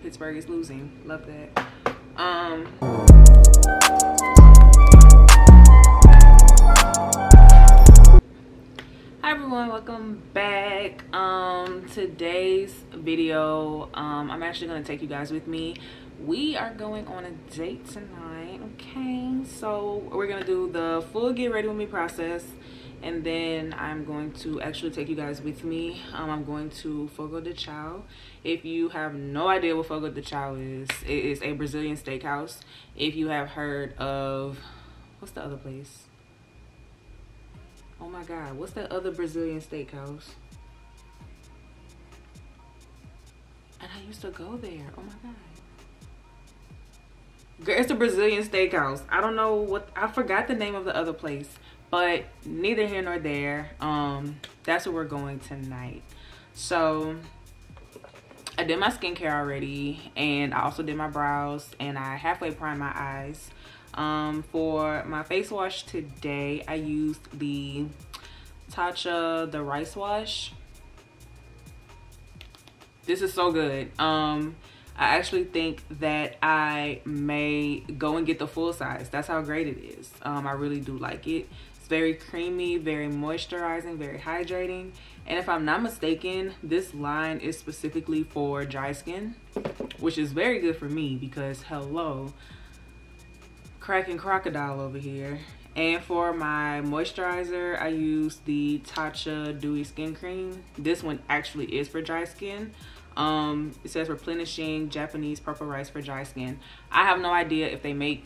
Pittsburgh is losing. Love that. Hi everyone, welcome back. Today's video, I'm actually gonna take you guys with me. We are going on a date tonight, okay? So we're gonna do the full get ready with me process, and then I'm going to actually take you guys with me. I'm going to Fogo de Chao. If you have no idea what Fogo de Chao is, it is a Brazilian steakhouse. If you have heard of, what's the other place? Oh my God, what's that other Brazilian steakhouse? And I used to go there, oh my God. Girl, it's a Brazilian steakhouse. I don't know what, I forgot the name of the other place, but neither here nor there. That's where we're going tonight. So I did my skincare already, and I also did my brows, and I halfway primed my eyes. For my face wash today, I used the Tatcha, the rice wash. This is so good. I actually think that I may go and get the full size. That's how great it is. I really do like it. It's very creamy, very moisturizing, very hydrating. And if I'm not mistaken, this line is specifically for dry skin, which is very good for me because hello, cracking crocodile over here. And for my moisturizer, I use the Tatcha Dewy Skin Cream. This one actually is for dry skin. It says replenishing Japanese purple rice for dry skin. I have no idea if they make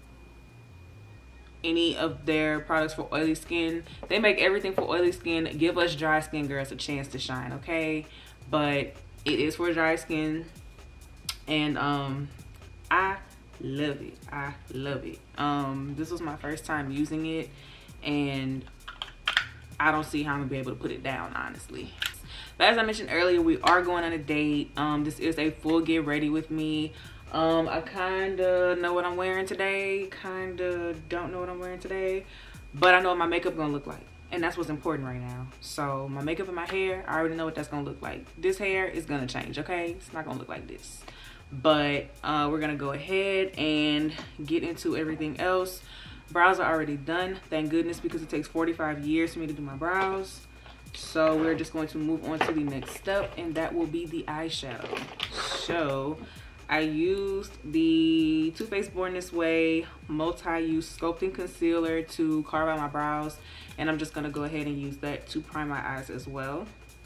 any of their products for oily skin. They make everything for oily skin. Give us dry skin girls a chance to shine, okay? But it is for dry skin, and I love it. I love it. This was my first time using it, and I don't see how I'm gonna be able to put it down, honestly. But as I mentioned earlier, we are going on a date. This is a full get ready with me. I kind of know what I'm wearing today, kind of don't know what I'm wearing today, but I know what my makeup gonna look like, and that's what's important right now. So my makeup and my hair, I already know what that's gonna look like. This hair is gonna change, okay? It's not gonna look like this. But we're gonna go ahead and get into everything else. Brows are already done, thank goodness, because it takes 45 years for me to do my brows. So we're just going to move on to the next step, and that will be the eyeshadow. So I used the Too Faced Born This Way multi-use sculpting concealer to carve out my brows, and I'm just gonna go ahead and use that to prime my eyes as well.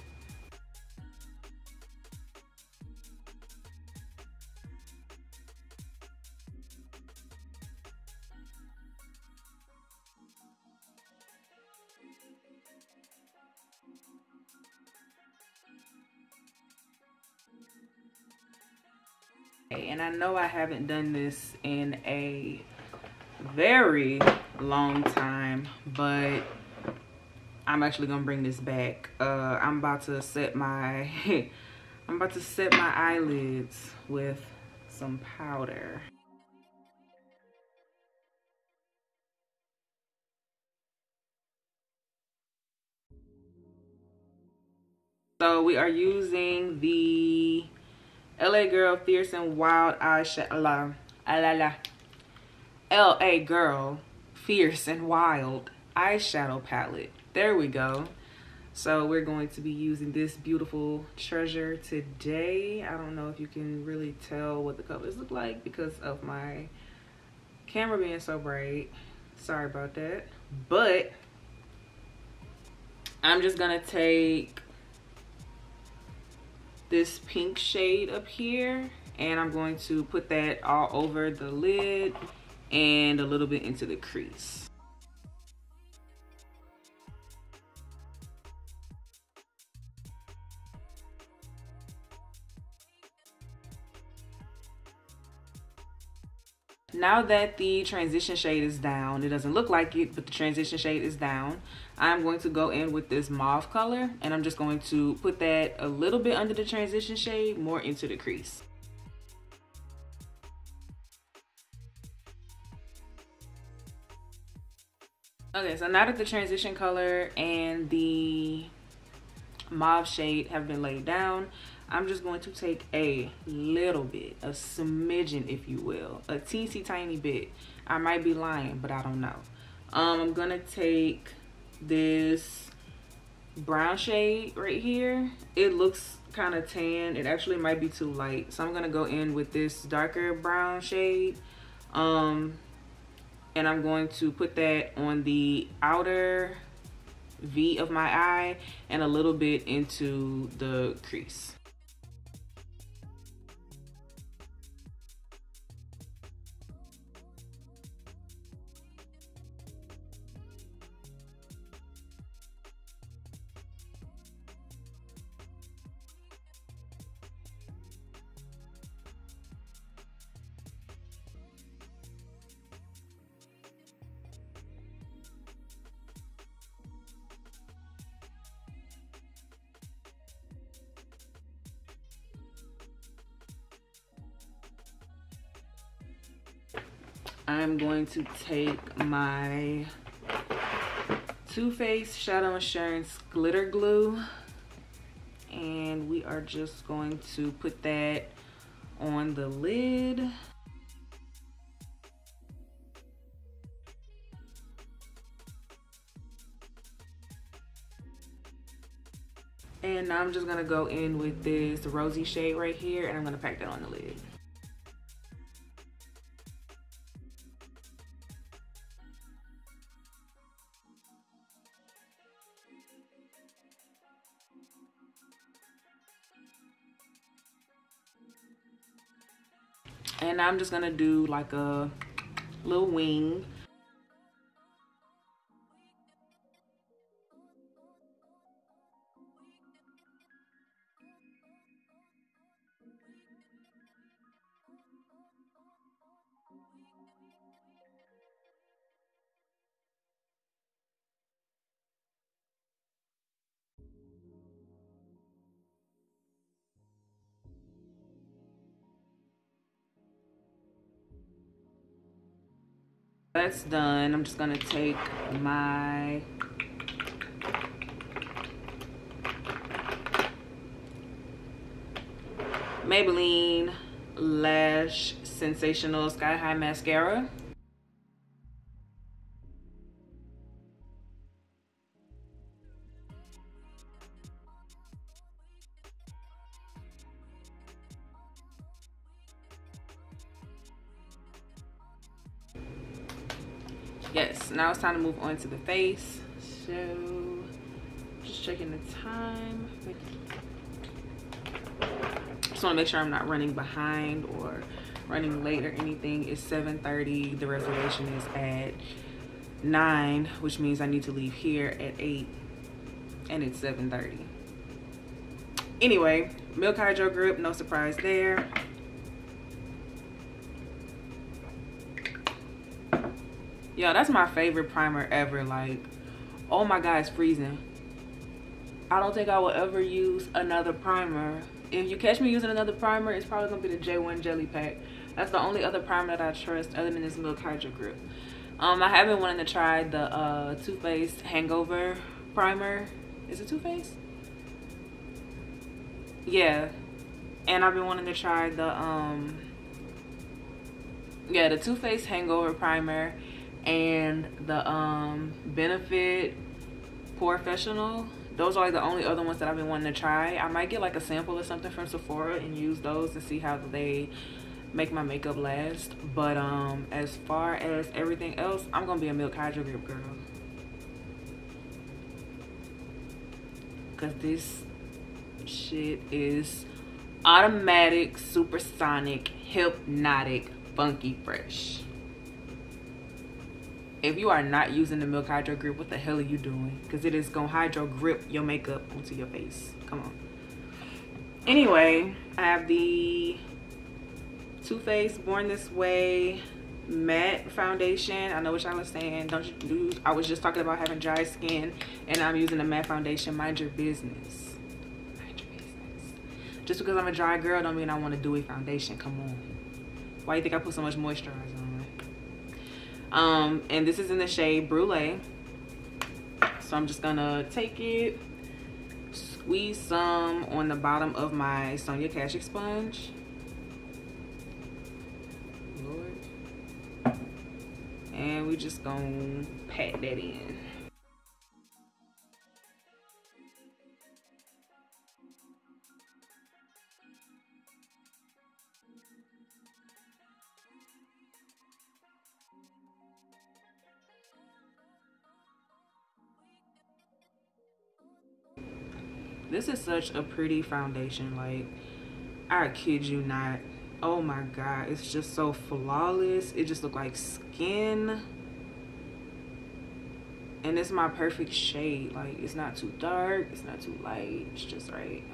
And I know I haven't done this in a very long time, but I'm actually gonna bring this back. I'm about to set my I'm about to set my eyelids with some powder. So we are using the LA Girl Fierce and Wild eyeshadow. LA Girl Fierce and Wild eyeshadow palette. There we go. So we're going to be using this beautiful treasure today. I don't know if you can really tell what the colors look like because of my camera being so bright. Sorry about that. But I'm just gonna take this pink shade up here, and I'm going to put that all over the lid and a little bit into the crease. Now that the transition shade is down, it doesn't look like it, but the transition shade is down, I'm going to go in with this mauve color, and I'm just going to put that a little bit under the transition shade, more into the crease. Okay, so now that the transition color and the mauve shade have been laid down, I'm just going to take a little bit, a smidgen, if you will, a teensy tiny bit. I might be lying, but I don't know. I'm gonna take this brown shade right here. It looks kind of tan. It actually might be too light, so I'm gonna go in with this darker brown shade, and I'm going to put that on the outer V of my eye and a little bit into the crease. I'm going to take my Too Faced Shadow Insurance glitter glue, and we are just going to put that on the lid. And now I'm just gonna go in with this rosy shade right here, and I'm gonna pack that on the lid. And I'm just gonna do like a little wing. That's done. I'm just gonna take my Maybelline Lash Sensational Sky High Mascara. Yes, now it's time to move on to the face. So, just checking the time. Just want to make sure I'm not running behind or running late or anything. It's 7:30. The reservation is at 9, which means I need to leave here at 8, and it's 7:30. Anyway, Milk Hydro Grip, no surprise there. Yo, that's my favorite primer ever. Like, oh my god, it's freezing. I don't think I will ever use another primer. If you catch me using another primer, it's probably gonna be the J1 Jelly Pack. That's the only other primer that I trust other than this Milk Hydro Grip. I have been wanting to try the Too Faced Hangover primer. Is it Too Faced? Yeah. And I've been wanting to try the the Too Faced Hangover primer and the Benefit Porefessional. Those are like the only other ones that I've been wanting to try. I might get like a sample or something from Sephora and use those to see how they make my makeup last. But as far as everything else, I'm gonna be a Milk Hydro Grip girl, because this shit is automatic, supersonic, hypnotic, funky fresh. If you are not using the Milk Hydro Grip, what the hell are you doing? Because it is gonna hydro grip your makeup onto your face. Come on. Anyway, I have the Too Faced Born This Way matte foundation. I know what y'all are saying. Don't you do? I was just talking about having dry skin, and I'm using a matte foundation. Mind your business. Mind your business. Just because I'm a dry girl don't mean I want to do a foundation. Come on. Why do you think I put so much moisturizer on? And this is in the shade Brulee. So I'm just gonna take it, squeeze some on the bottom of my Sonia Kashuk sponge. Lord. And we just gonna pat that in. This is such a pretty foundation, like, I kid you not. Oh my god, it's just so flawless. It just looks like skin. And it's my perfect shade. Like, it's not too dark, it's not too light, it's just right.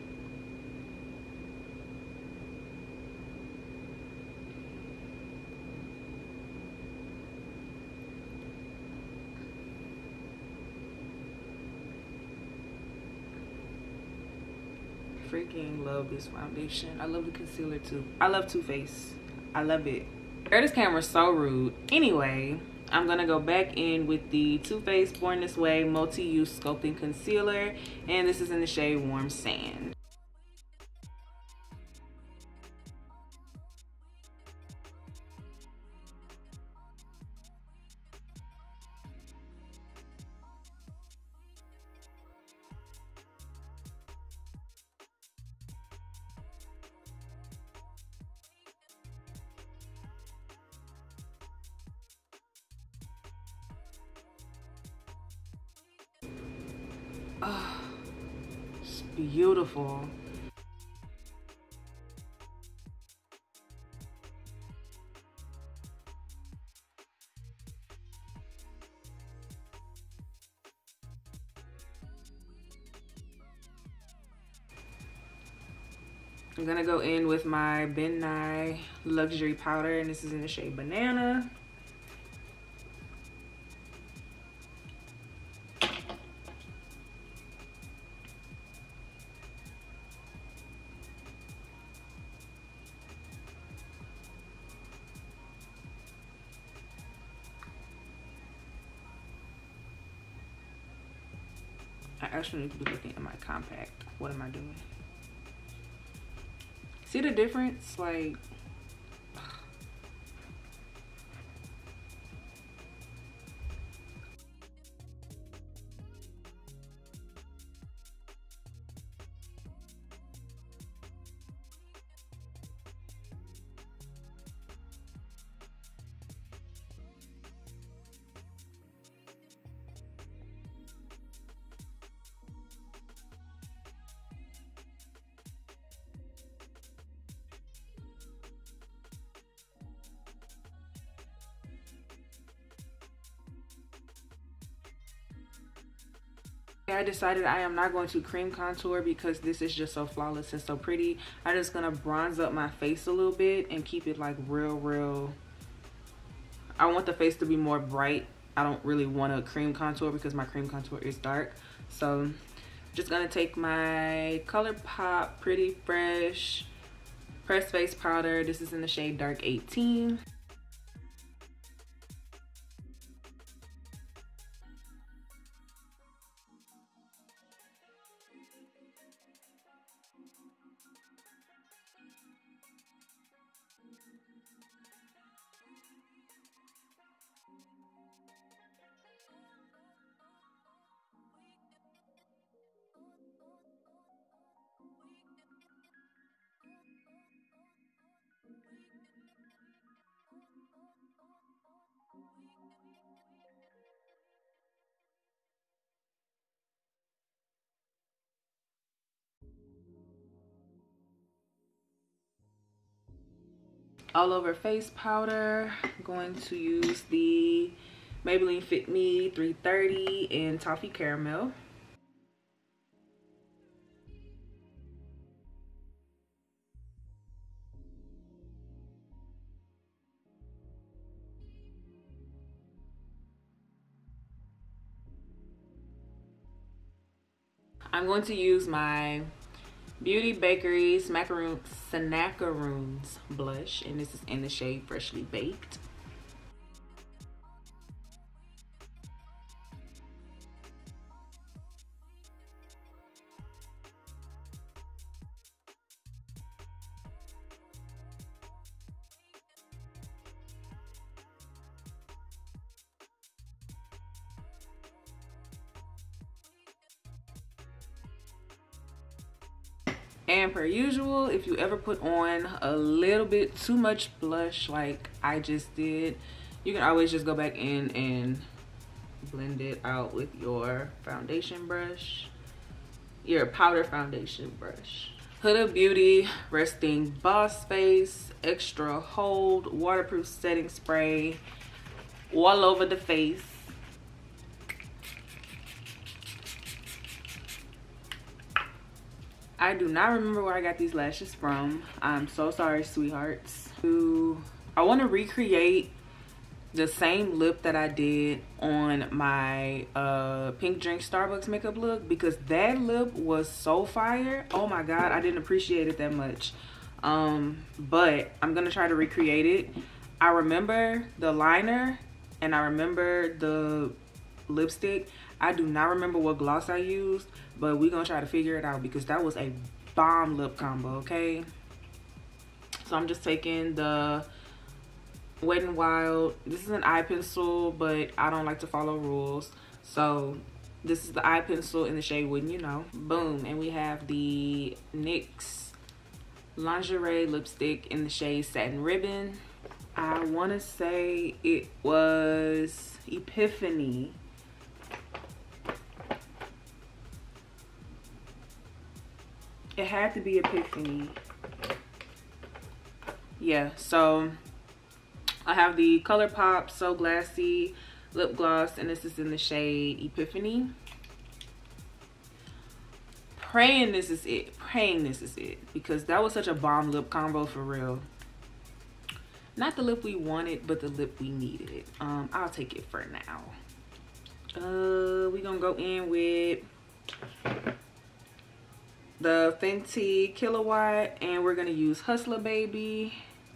Freaking love this foundation. I love the concealer too. I love Too Faced. I love it. Girl, this camera's so rude. Anyway, I'm gonna go back in with the Too Faced Born This Way Multi-Use Sculpting Concealer, and this is in the shade Warm Sand. Oh, it's beautiful. I'm gonna go in with my Ben Nye Luxury Powder, and this is in the shade Banana. I actually need to be looking at my compact. What am I doing? See the difference? Like, I decided I am not going to cream contour because this is just so flawless and so pretty. I'm just gonna bronze up my face a little bit and keep it like real. I want the face to be more bright. I don't really want a cream contour because my cream contour is dark. So just gonna take my ColourPop Pretty Fresh Pressed Face Powder. This is in the shade Dark 18. All over face powder. I'm going to use the Maybelline Fit Me 330 in Toffee Caramel. I'm going to use my Beauty Bakery Snackaroons blush, and this is in the shade Freshly Baked. And per usual, if you ever put on a little bit too much blush like I just did, you can always just go back in and blend it out with your foundation brush, your powder foundation brush. Huda Beauty Resting Boss Face Extra Hold Waterproof Setting Spray all over the face. I do not remember where I got these lashes from. I'm so sorry, sweethearts. I want to recreate the same lip that I did on my Pink Drink Starbucks makeup look, because that lip was so fire. Oh my god, I didn't appreciate it that much. But I'm gonna try to recreate it. I remember the liner and I remember the lipstick. I do not remember what gloss I used, but we're gonna try to figure it out because that was a bomb lip combo, okay? So I'm just taking the Wet n Wild. This is an eye pencil, but I don't like to follow rules. So this is the eye pencil in the shade Wouldn't You Know. Boom. And we have the NYX Lingerie lipstick in the shade Satin Ribbon. I want to say it was Epiphany. It had to be Epiphany. Yeah, so I have the ColourPop So Glassy lip gloss, and this is in the shade Epiphany. Praying this is it. Praying this is it, because that was such a bomb lip combo for real. Not the lip we wanted, but the lip we needed. I'll take it for now. We're gonna go in with the Fenty Killawatt, and we're gonna use Hustler Baby.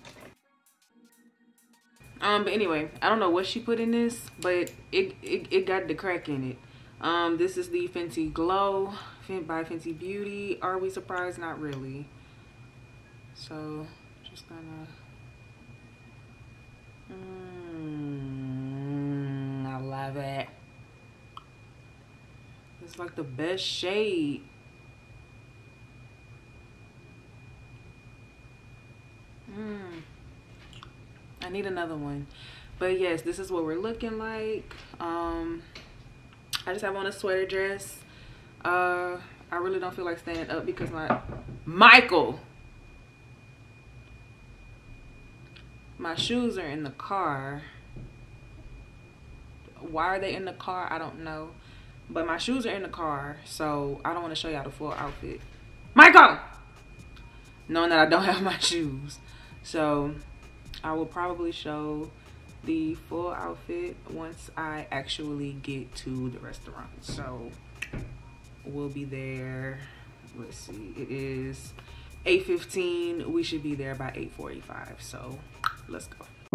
But anyway, I don't know what she put in this, but it got the crack in it. This is the Fenty Glow by Fenty Beauty. Are we surprised? Not really. So just gonna I love it. It's like the best shade. I need another one. But yes, this is what we're looking like. I just have on a sweater dress. I really don't feel like standing up because my shoes are in the car. Why are they in the car? I don't know. But my shoes are in the car, so I don't want to show y'all the full outfit. Michael! Knowing that I don't have my shoes. So I will probably show the full outfit once I actually get to the restaurant. So we'll be there. Let's see, it is 8:15. We should be there by 8:45. So let's go.